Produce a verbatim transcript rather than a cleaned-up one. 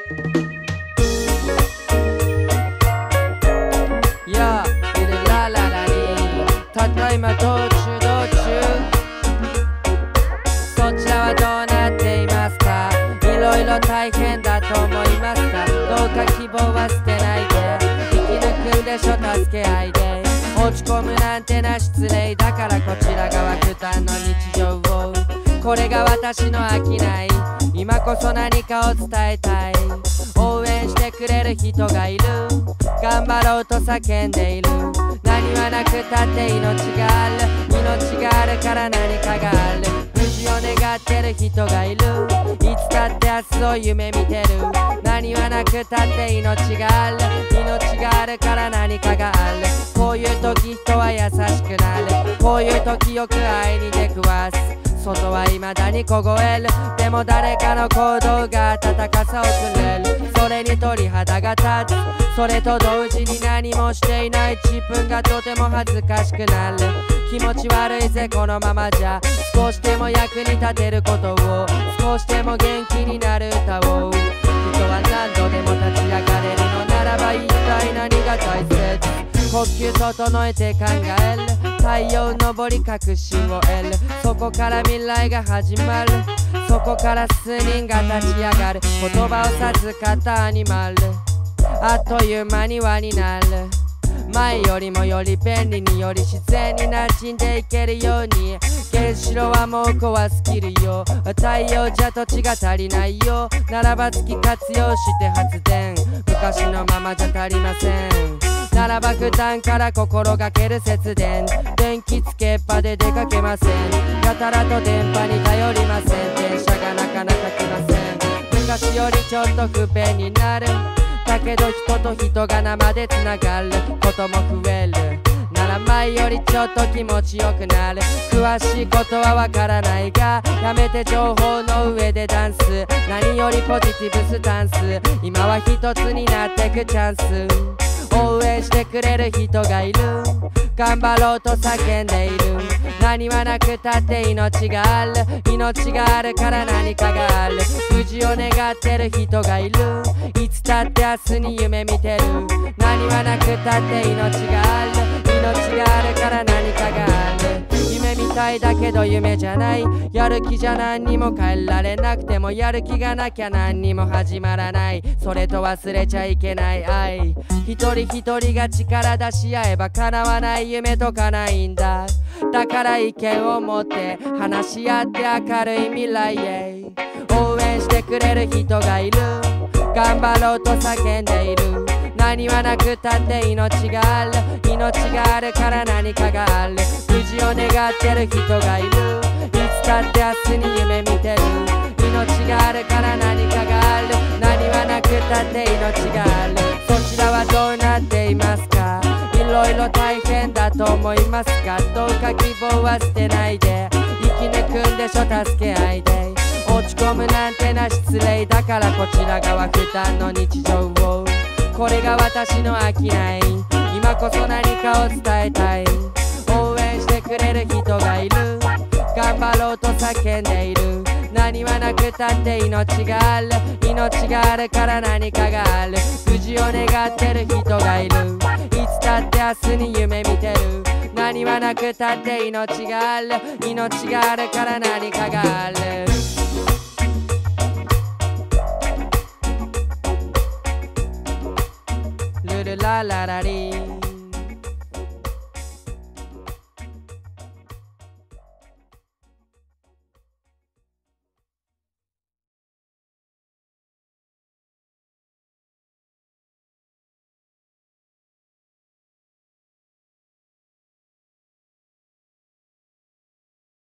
やゆるらららりたった今道中道中そちらはどうなっていますか。いろいろ大変だと思いますが、どうか希望は捨てないで生き抜くんでしょ助け合いで。落ち込むなんてな失礼だからこちら側負担の日常を。これが私の商い、今こそ何かを伝えたい。応援してくれる人がいる、頑張ろうと叫んでいる。何はなくたって命がある、命があるから何かがある。無事を願ってる人がいる、いつだって明日を夢見てる。何はなくたって命がある、命があるから何かがある。こういう時人は優しくなる、こういう時よく愛に出くわす。外は未だに凍える、でも誰かの行動が温かさをくれる。それに鳥肌が立つ、それと同時に何もしていない自分がとても恥ずかしくなる。気持ち悪いぜこのままじゃ、少しでも役に立てることを、少しでも元気になる歌を。人は何度でも立ち上がれるのならば一体何が大切。呼吸整えて考える、太陽昇り確信を得る。そこから未来が始まる、そこから数人が立ち上がる。言葉を授かったアニマル、あっという間に輪になる。前よりもより便利により自然に馴染んでいけるように。原子炉はもう壊すきるよ、太陽じゃ土地が足りないよ。ならば月活用して発電、昔のままじゃ足りません。ならば普段から心がける節電、電気つけっぱで出かけません。やたらと電波に頼りません、電車がなかなか来ません。昔よりちょっと不便になる、だけど人と人が生でつながることも増える。なら前よりちょっと気持ちよくなる。詳しいことはわからないが、やめて情報の上でダンス。何よりポジティブスタンス、今は一つになってくチャンス。応援してくれる人がいる、頑張ろうと叫んでいる。何はなくたって命がある、命があるから何かがある。無事を願ってる人がいる、いつだって明日に夢見てる。何はなくたって命がある、命があるから何かがある。夢みたいだけど夢じゃない、やる気じゃ何にも変えられなくてもやる気がなきゃ何にも始まらない。それと忘れちゃいけない愛、一人一人が力出し合えば叶わない夢とかないんだ。だから意見を持って話し合って明るい未来へ。応援してくれる人がいる、頑張ろうと叫んでいる。何はなくたって命がある、命があるから何かがある。無事を願ってる人がいる、いつだって明日に夢見てる。命があるから何かがある、何はなくたって命がある。そちらはどうなっていますか。いろいろ大変だと思いますが、どうか希望は捨てないで生き抜くんでしょ助け合いで。落ち込むなんてな失礼だからこちら側負担の日常を。これが私の商い、今こそ何かを伝えたい。応援してくれる人がいる、頑張ろうと叫んでいる。何はなくたって命がある、命があるから何かがある。無事を願ってる人がいる、いつだって明日に夢見てる。何はなくたって命がある、命があるから何かがある。ルルラララリー